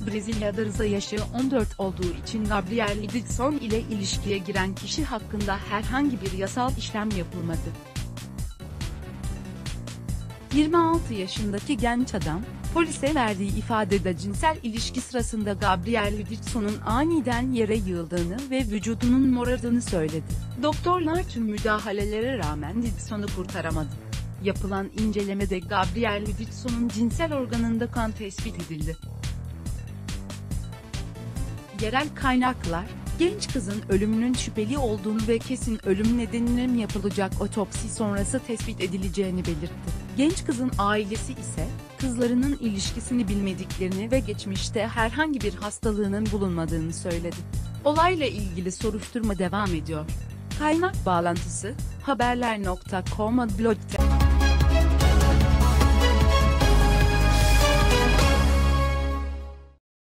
Brezilya'da yaşı 14 olduğu için Gabriel Edson ile ilişkiye giren kişi hakkında herhangi bir yasal işlem yapılmadı. 26 yaşındaki genç adam, polise verdiği ifadede cinsel ilişki sırasında Gabriel Edson'un aniden yere yığıldığını ve vücudunun morardığını söyledi. Doktorlar tüm müdahalelere rağmen Edson'u kurtaramadı. Yapılan incelemede Gabriel Edson'un cinsel organında kan tespit edildi. Yerel kaynaklar, genç kızın ölümünün şüpheli olduğunu ve kesin ölüm nedeninin yapılacak otopsi sonrası tespit edileceğini belirtti. Genç kızın ailesi ise, kızlarının ilişkisini bilmediklerini ve geçmişte herhangi bir hastalığının bulunmadığını söyledi. Olayla ilgili soruşturma devam ediyor. Kaynak bağlantısı, haberler.com blog'da.